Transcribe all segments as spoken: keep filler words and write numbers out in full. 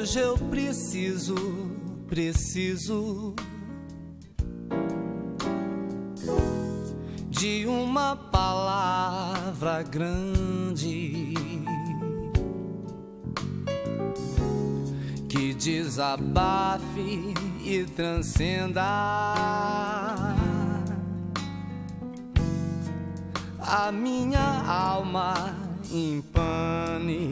Hoje eu preciso, preciso de uma palavra grande que desabafe e transcenda a minha alma em pane.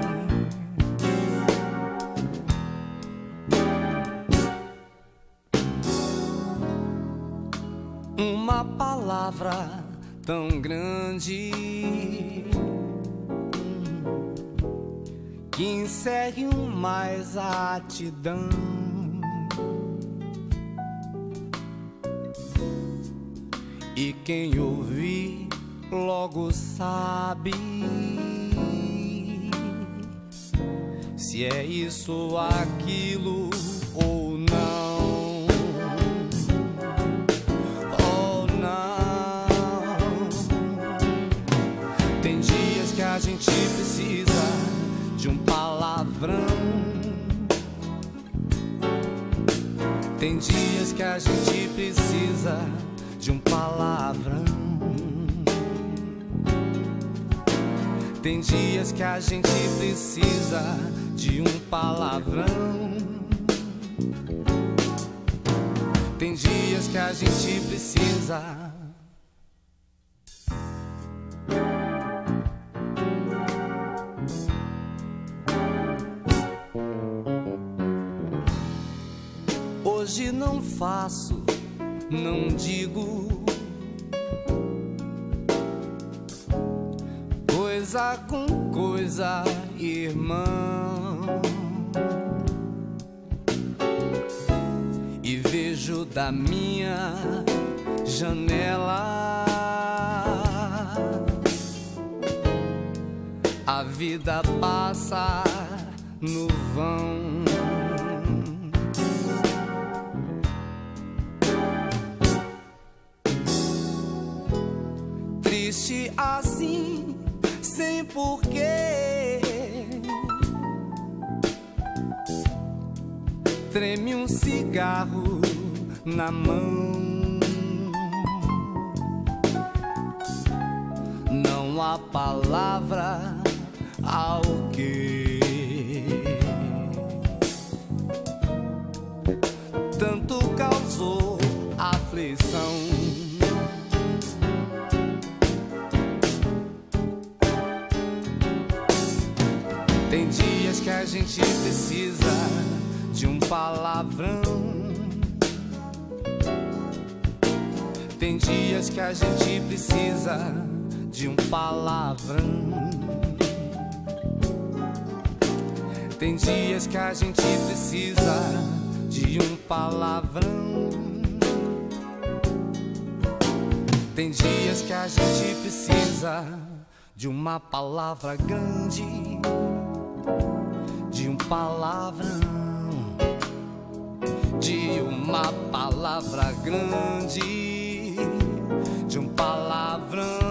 Uma palavra tão grande que encerre uma exatidão e quem ouvir logo sabe se é isso ou aquilo ou não. Oh não. Tem dias que a gente precisa de um palavrão. Tem dias que a gente precisa de um palavrão. Tem dias que a gente precisa de um palavrão. Tem dias que a gente precisa. Hoje não faço, não digo coisa com coisa, irmão, e vejo da minha janela a vida passa no vão. Triste assim, sem porquê, treme um cigarro na mão. Não há palavra ao que tanto causou aflição. Tem dias que a gente precisa de um palavrão. Tem dias que a gente precisa de um palavrão. Tem dias que a gente precisa de um palavrão. Tem dias que a gente precisa de uma palavra grande, de um palavrão, de uma palavra grande, de um palavrão.